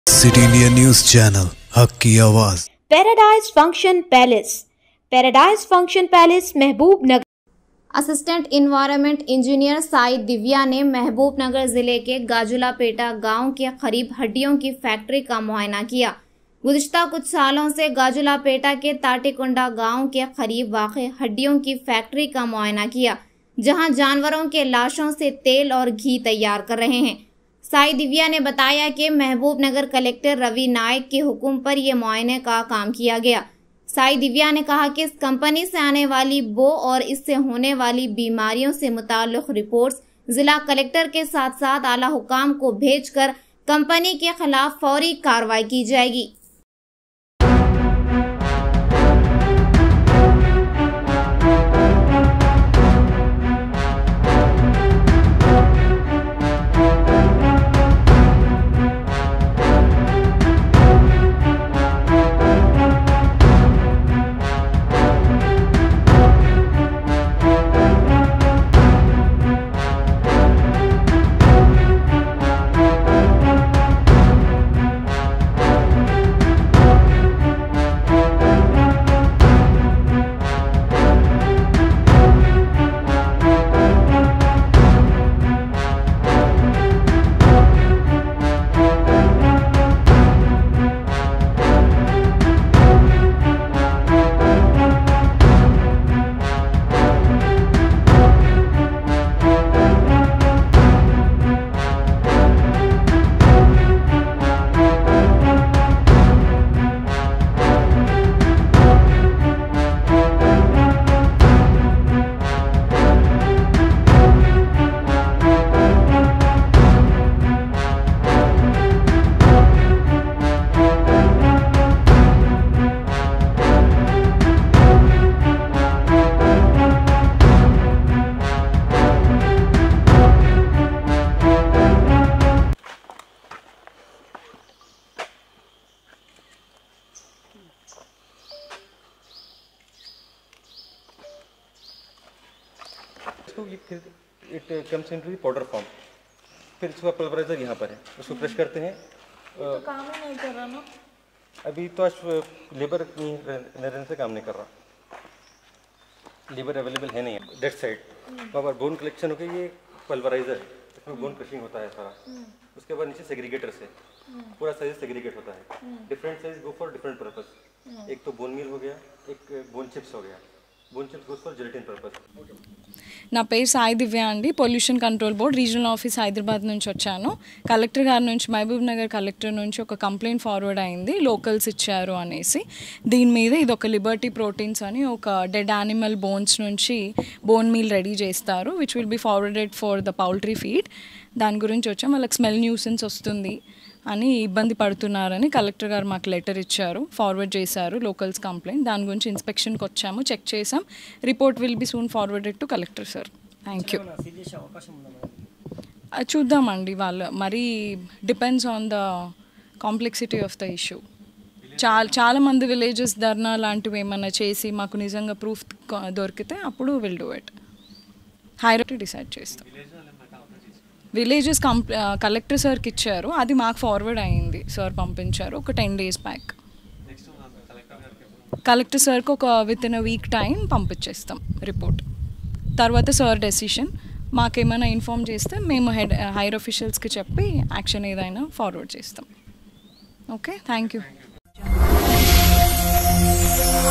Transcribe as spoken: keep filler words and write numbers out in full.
City India news channel, हक की आवाज। Paradise function palace. Paradise function palace Mahabubnagar. Assistant environment engineer Sai Divya ने महबूब नगर जिले के गाजुलापेटा गांव के करीब हड्डियों की फैक्ट्री का मुआयना किया। गुज़िश्ता कुछ सालों से गाजुलापेटा के ताटीकुंडा गांव के करीब वाक़े हड्डियों की फैक्ट्री का मुआयना किया, जहां जानवरों के लाशों से तेल और घी तैयार कर रहे हैं। साई दिव्या ने बताया कि महबूब नगर कलेक्टर रवि नायक के हुक्म पर यह मुआयने का काम किया गया। साई दिव्या ने कहा कि इस कंपनी से आने वाली बो और इससे होने वाली बीमारियों से मुताल्लिक रिपोर्ट्स जिला कलेक्टर के साथ साथ आला हुकाम को भेजकर कंपनी के खिलाफ फौरी कार्रवाई की जाएगी। इसको it comes into the powder form, फिर इसका पल्वराइजर यहाँ पर है, उसको क्रश करते हैं। तो काम ही नहीं कर रहा ना अभी तो आज लेबर रहने से काम नहीं कर रहा, लेबर अवेलेबल है नहीं है डेट साइड। वहाँ पर बोन कलेक्शन होकर ये पल्वराइजर है, इसमें बोन क्रशिंग होता है सारा। उसके बाद नीचे सेग्रीगेटर से पूरा साइज सेग्रीगेट होता है। Different size go for different purpose. एक तो बोन मील हो गया, एक बोन चिप्स हो गया। నా పేరు సాయి దివ్య అండి, pollution control board regional office Hyderabad నుంచి వచ్చాను. కలెక్టర్ గారి నుంచి, మహబూబ్ నగర్ కలెక్టర్ నుంచి ఒక కంప్లైంట్ ఫార్వర్డ్ అయింది, లోకల్స్ ఇచ్చారు అనేసి. దీని మీద ఇది ఒక లిబర్టీ ప్రోటీన్స్ అని ఒక డెడ్ యానిమల్ బోన్స్ నుంచి బోన్ మీల్ రెడీ చేస్తారు, which will be forwarded for the poultry feed. దాని గురించి వచ్చాం. వాళ్ళకి స్మెల్ న్యూసెన్స్ వస్తుంది అని ఇబ్బంది పడుతున్నారని కలెక్టర్ గారు మాకు లెటర్ ఇచ్చారు, ఫార్వర్డ్ చేశారు లోకల్స్ కంప్లైంట్. దాని గురించి ఇన్స్పెక్షన్కి వచ్చాము, చెక్ చేసాం. Report will be soon forwarded to collector sir. Thank you. చూద్దామండి, వాళ్ళు మరీ depends on the complexity of the issue. చాలా చాలామంది విలేజెస్ ధర్నా లాంటివి ఏమైనా చేసి మాకు నిజంగా ప్రూఫ్ దొరికితే అప్పుడు విల్ డూ ఇట్. హైరేట్ డిసైడ్ చేస్తాం. విలేజెస్ కంప్ కలెక్టర్ సార్కి ఇచ్చారు, అది మాకు ఫార్వర్డ్ అయ్యింది, సార్ పంపించారు ఒక టెన్ డేస్ బ్యాక్. కలెక్టర్ సార్కి ఒక within a week time పంపించేస్తాం రిపోర్ట్. తర్వాత సార్ డెసిషన్, మాకేమైనా ఇన్ఫామ్ చేస్తే మేము హెడ్ హైర్ ఆఫీషియల్స్కి చెప్పి యాక్షన్ ఏదైనా ఫార్వర్డ్ చేస్తాం. Okay, thank you.